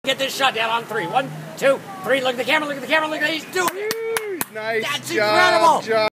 Get this shot down on 3. 1, 2, 3. Look at the camera, look at the camera, look at he's doing it. Nice That's job, incredible. John.